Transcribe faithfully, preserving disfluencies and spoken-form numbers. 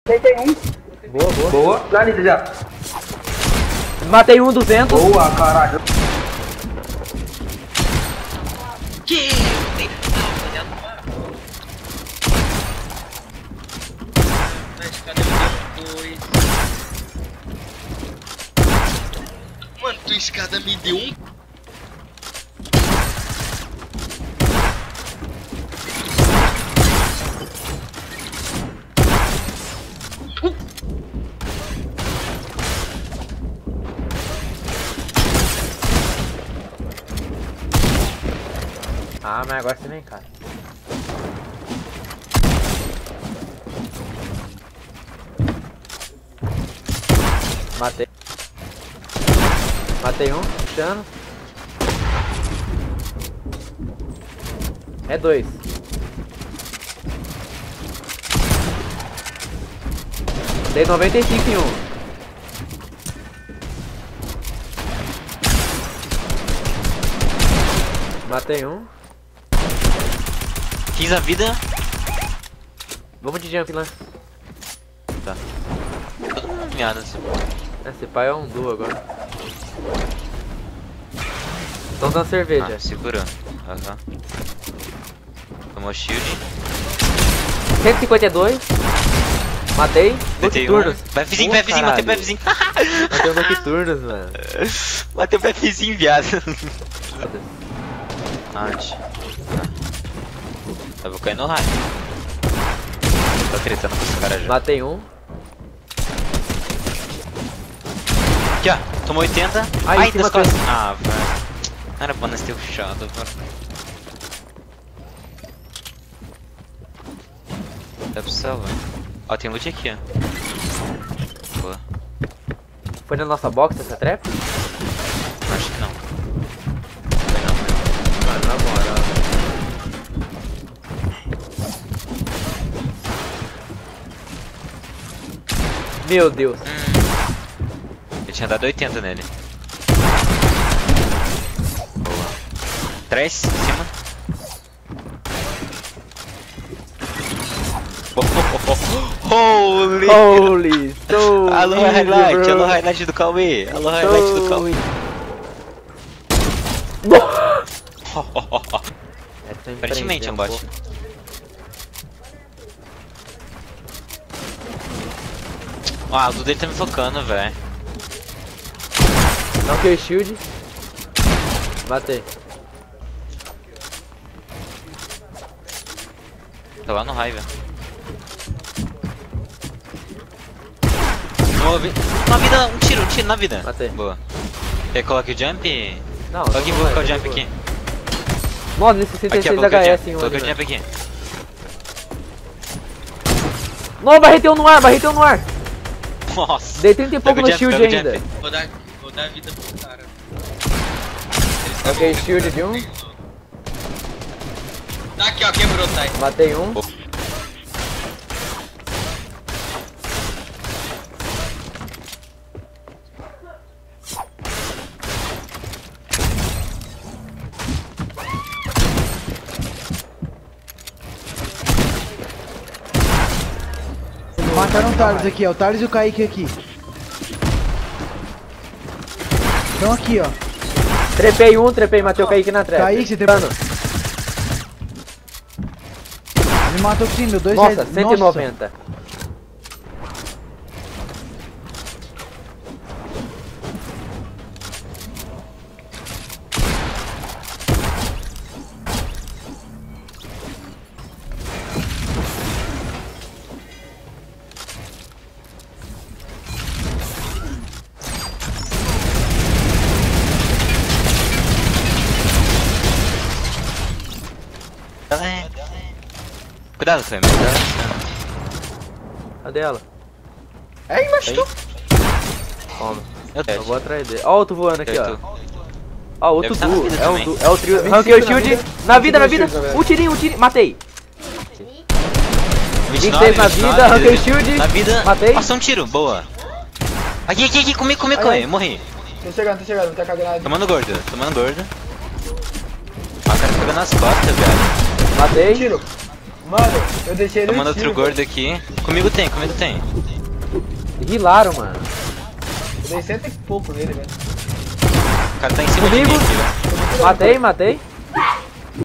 Deitei um. Boa, boa. Boa. Finaliza já. Matei um, duzentos. Boa, caralho. Que? Mano, tua escada me deu um. Ah, mas agora você vem cá. Matei. Matei um, puxando. É dois. Dei noventa e cinco em um. Matei um. Fiz a vida. Vamos de jump lá. Tá. Miada, assim. Esse pai é um duo agora. Estão dando cerveja. Ah, segurou. Aham. Tomou shield. cento e cinquenta e dois. Matei. Matei um. Nocturnos. Bfzinho, Bfzinho, matei o Bfzinho. Matei o Nocturnos, mano. Matei o Bfzinho, viado. Onde? Eu vou cair no raio. Tô tretando com esse cara já. Matei um. Aqui, ó. Tomou oitenta. Ai, Ai, tem das uma costas. Ah, velho. Não era bom nós ter rushado, velho. Dá pro céu, velho. Ó, tem loot aqui, ó. Boa. Foi na nossa box essa trap? Acho que não. Foi não, velho. Mano, na moral. Meu Deus. Hum. Eu tinha dado oitenta nele. Boa. Três, em cima. Oh, oh, oh, oh. Holy! Holy! So Alô, easy, highlight! bro. Alô, highlight do Cauê! Alô, highlight do So Cauê! Essa Aparentemente é um bot. Ah, o do dele tá me focando, velho. Não que shield. Matei. Tá lá no raio, Uma vida, um tiro, um tiro na vida. Matei. Boa. Quer que coloque o jump? Não, Coloque, vou colocar o jump aqui. Nossa, nesse sessenta e Aqui, ó, seis coloquei o H S jump. em um. Coloquei o ali, jump aqui. Não, barreteu no ar, barreteu no ar. Nossa. Dei trinta e pouco Pega o no jump, shield pega o ainda. jump. Vou dar, vou dar vida pro cara. Ok, shield de um. Tá aqui, ó, quebrou, tá aí. Matei um. Mataram o Thales aqui, ó. O Thales e o Kaique aqui. Estão aqui, ó. Trepei um, trepei, matei o Kaique na trap. Kaique, você tem plano. Ele matou sim, meu. Dois Nossa, red- cento e noventa. Cuidado, Fêmea. Cadê ela? É, mas tu. Toma. Eu Eu vou atrás dele. Ó, o outro voando aqui, ó. Ó, outro Deve estar na duo. vida É, um também. duo. É o trio. vinte e Ranquei o cinco na shield. vida. Na vida, na vida. vinte e dois shield, Um tirinho, um tirinho. Matei. vinte vinte e e nove, seis na vinte e nove, vida, arranquei shield. Na vida. Matei. Passou um tiro, boa. Aqui, aqui, aqui, comigo, comigo, comigo. Morri. Tô chegando, tô chegando. Tá cagando. Tomando gordo, tomando gordo. Ah, o cara pegou nas costas, velho. Matei. Tiro. Mano, eu deixei ele Tomando no outro tiro, gordo aqui. Comigo tem, comigo tem. Rilaram, mano. Eu dei cento e pouco nele, velho. O cara tá em cima Comigo? de mim aqui, velho. Matei, matei.